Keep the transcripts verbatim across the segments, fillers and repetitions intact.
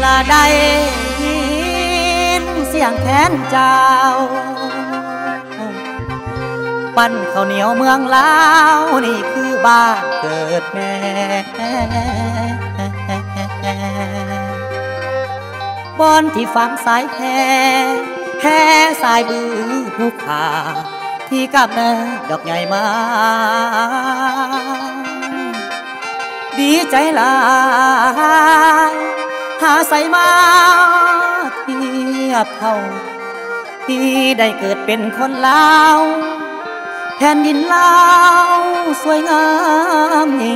ละได้ยินเสียงแค้นเจ้าปั้นข้าวเหนียวเมืองลาวนี่คือบ้านเกิดแม่บอนที่ฟังสายแห่แห่สายบือผู้ขาที่กับเนิดดอกใหญ่มาดีใจหลายหาใส่มาเทียบเท่าที่ได้เกิดเป็นคนลาวแผ่นดินลาวสวยงามนี่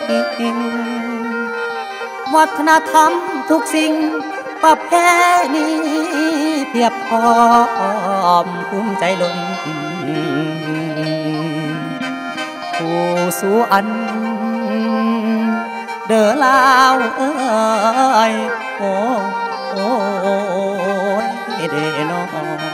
วัฒนธรรมทุกสิ่งประเพณีเพียบพร้อมภูมิใจล้นผู้สู่อันเด้อลาวเอ้ยโอ้โอ้เด้อน้อ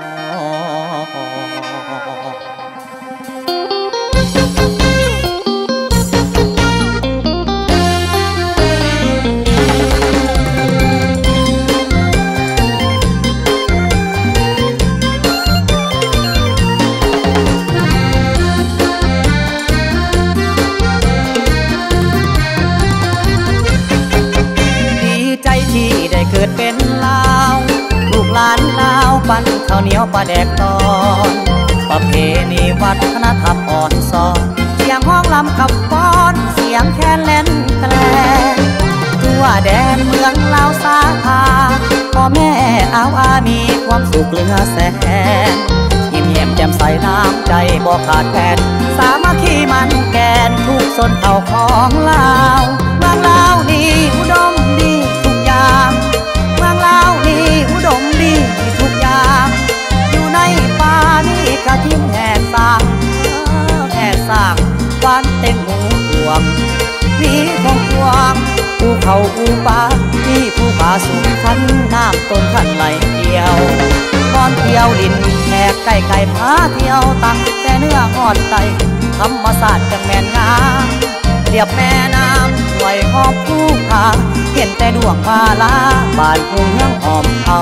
เกิดเป็นลาวลูกหลานลาวปั้นข้าวเหนียวปลาแดกตอนประเพณีวัฒนธรรมอ่อนซอนเสียงห้องลำขับป้อนเสียงแคนเล่นแกลทั่วแดนเมืองลาวสาขาพ่อแม่เอาอามีความสุขเหลือแสนยิ้มแย้มแจ่มใสน้ำใจบอกขาดแคลนสามัคคีมันแกนทุกสนเผ่าของลาวเมืองลาวนี่อุดมดีทุกอย่างเมืองลาวนี่อุดมดีทุกอย่างอยู่ในป่านี่กะทิมแห่สร้างแห่สร้างวานเต็มหูหวงมีของกวางภูเขาภูป่าที่ภูผาสูงขันน้ำต้นขันไหลเกี่ยวตอนเที่ยวลินแขกไก่ไก่พาเที่ยวตั้งแต่เนื้อหอดไตธรรมศาสตร์จังแม่นงามเรียบแม่น้ำไหวหอบผู้ผาเห็นแต่ดวงพาลาบานภูเมืองหอมเขา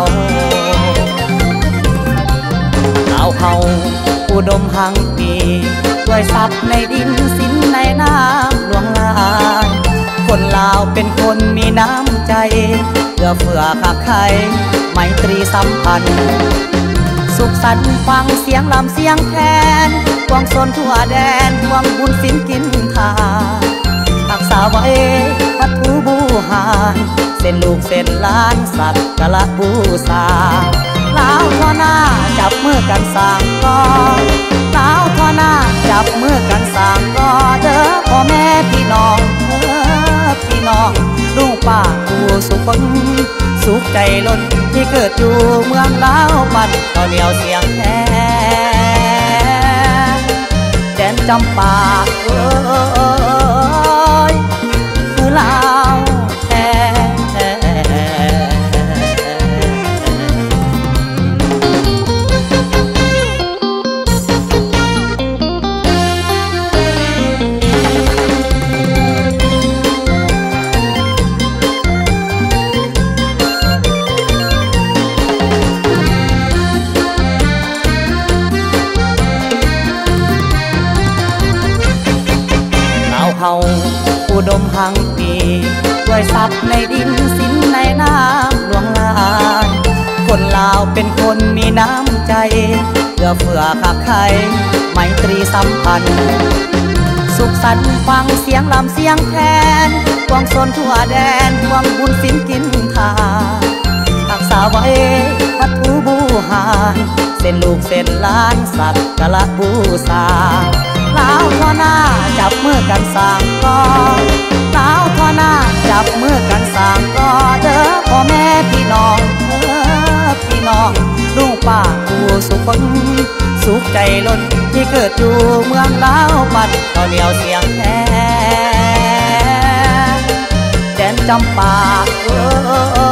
เอาเขาอุดมหังปีด้วยทรัพย์ในดินสินในน้ำหลวงลายคนลาวเป็นคนมีน้ำใจเพื่อเฟื่อขักใครไมตรีสัมพันธ์สุขสันต์ฟังเสียงลำเสียงแคนกวางโซนทั่วแดนรวมบุญสินกินทานรักษาไว้วัตถุบูหารเส้นลูกเส้นล้านสัตว์กะละบูสาลาวทอหน้าจับมือกันสร้างก่อลาวทอหน้าจับมือกันสร้างก่อเด้อพ่อแม่พี่น้องเด้อพี่น้องลูกป้าผู้สุขสุขใจล้นที่เกิดอยู่เมืองลาวปั้นข้าวเหนียวเสียงแค้นแดนจำปาเอ้ยคือลาวแท้เขาอุดมหังปีด้วยทรัพย์ในดินสินในน้ำหลวงลายคนลาวเป็นคนมีน้ำใจเพื่อเฟื่อขักใครไมตรีสัมพันธ์สุขสันต์ฟังเสียงลำเสียงแคนกวางโซนทั่วแดนรวมบุญสินกินทานรักษาไว้วัตถุบูหารเส้นลูกเส้นล้านสัตว์กะละบูสาลาวทอหน้าจับมือกันสร้างก่อลาวทอหน้าจับมือกันสร้างก่อเด้อพ่อแม่พี่น้องเด้อพี่น้องลูกป้าผู้สุขสุขใจล้นที่เกิดอยู่เมืองลาวปั้นข้าวเหนียวเสียงแค้นแดนจำปาเอ้